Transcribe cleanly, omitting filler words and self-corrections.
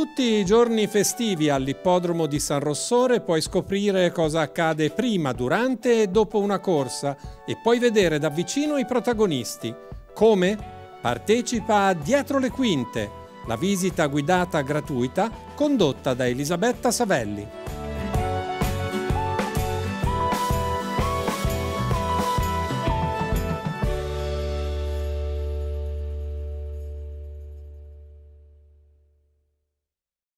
tutti i giorni festivi all'ippodromo di San Rossore puoi scoprire cosa accade prima, durante e dopo una corsa e puoi vedere da vicino i protagonisti. Come? Partecipa a Dietro le Quinte, la visita guidata gratuita condotta da Elisabetta Savelli.